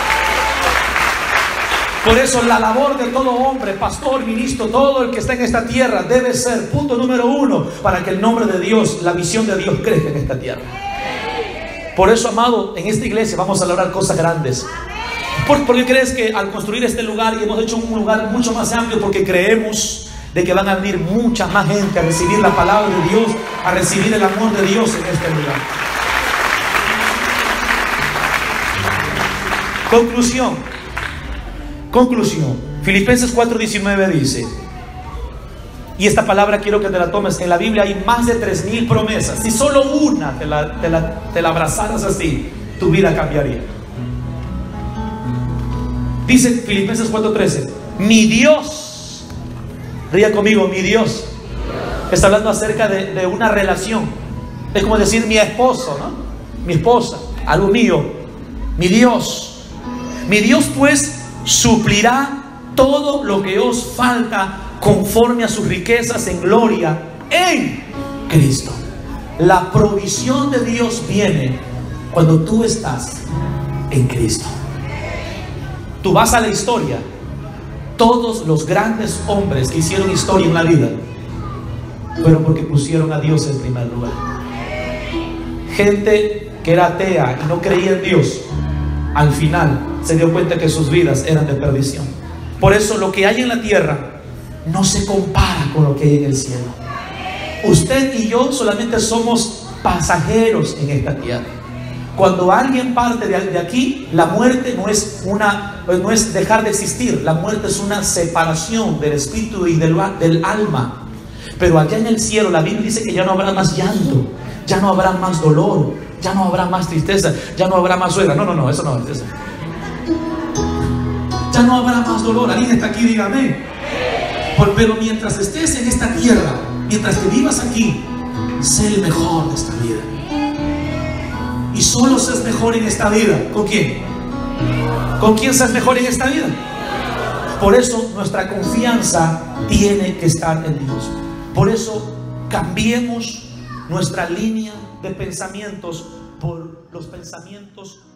Por eso la labor de todo hombre, pastor, ministro, todo el que está en esta tierra debe ser, punto número uno, para que el nombre de Dios, la visión de Dios crezca en esta tierra. Por eso, amado, en esta iglesia vamos a lograr cosas grandes. ¿Por, ¿Por qué crees que al construir este lugar, y hemos hecho un lugar mucho más amplio? Porque creemos de que van a venir mucha más gente a recibir la palabra de Dios, a recibir el amor de Dios en este lugar. Conclusión. Conclusión, Filipenses cuatro diecinueve dice, y esta palabra quiero que te la tomes, en la Biblia hay más de tres mil promesas. Si solo una te la, te la, te la abrazaras así, tu vida cambiaría. Dice Filipenses cuatro trece, mi Dios, ría conmigo, mi Dios, está hablando acerca de, de una relación. Es como decir mi esposo, ¿no? Mi esposa, algo mío, mi Dios. Mi Dios pues suplirá todo lo que os falta conforme a sus riquezas en gloria en Cristo. La provisión de Dios viene cuando tú estás en Cristo. Tú vas a la historia. Todos los grandes hombres que hicieron historia en la vida fueron porque pusieron a Dios en primer lugar. Gente que era atea y no creía en Dios, al final se dio cuenta que sus vidas eran de perdición. Por eso lo que hay en la tierra no se compara con lo que hay en el cielo. Usted y yo solamente somos pasajeros en esta tierra. Cuando alguien parte de, de aquí, la muerte no es, una, no es dejar de existir. La muerte es una separación del espíritu y del, del alma. Pero allá en el cielo la Biblia dice que ya no habrá más llanto, ya no habrá más dolor, ya no habrá más tristeza, ya no habrá más suegra. No, no, no, eso no es eso. Ya no habrá más dolor. Alguien está aquí, dígame. Pero mientras estés en esta tierra, mientras que vivas aquí, sé el mejor de esta vida. Y solo seas mejor en esta vida. ¿Con quién? ¿Con quién seas mejor en esta vida? Por eso nuestra confianza tiene que estar en Dios. Por eso cambiemos nuestra línea de pensamientos por los pensamientos